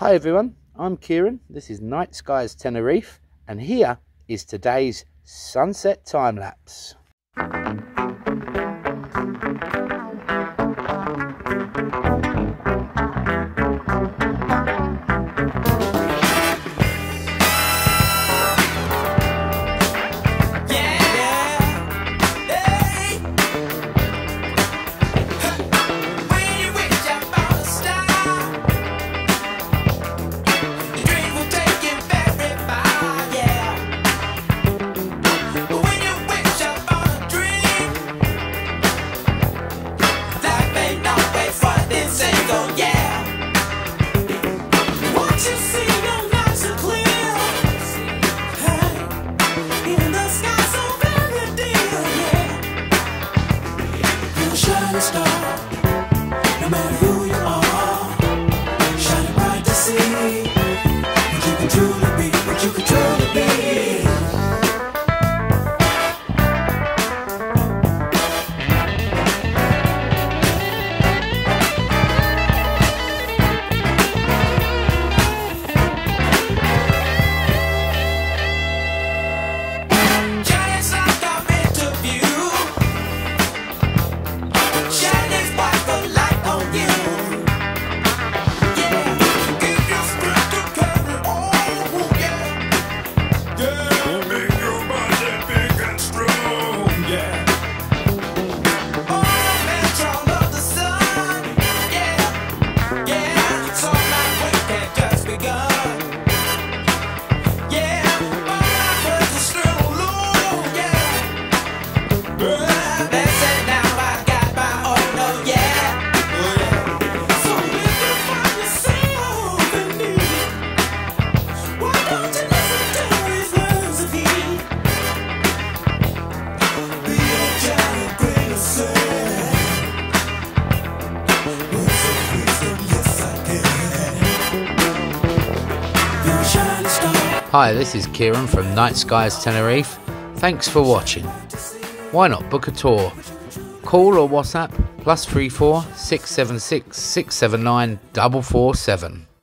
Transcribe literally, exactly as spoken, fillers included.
Hi everyone, I'm Kieran, this is Night Skies Tenerife, and here is today's sunset time-lapse. No matter who you are, shining bright to see what you can truly be, what you can truly be. Giants like I'm into view, shining sparkle light on you. Yeah, give your strength to carry on. Yeah, yeah, make your body big and strong. Yeah, oh, metron of the sun. Yeah, yeah, so my work had just begun. Yeah, my life is still long. Yeah, well, that's it now. I got my own. Oh yeah, oh yeah. So if you find yourself in need, why don't you listen to his words of heat? Be a giant greater self. Words of wisdom, yes I can. You're a shining star. Hi, this is Kieran from Night Skies Tenerife. Thanks for watching. Why not book a tour? Call or WhatsApp plus three four six seven six six seven nine double four seven.